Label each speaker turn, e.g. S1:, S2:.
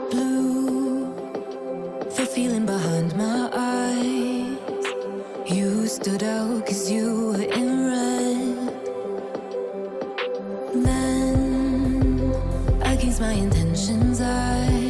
S1: blue, the feeling behind my eyes. You stood out 'cause you were in red. Then, against my intentions, I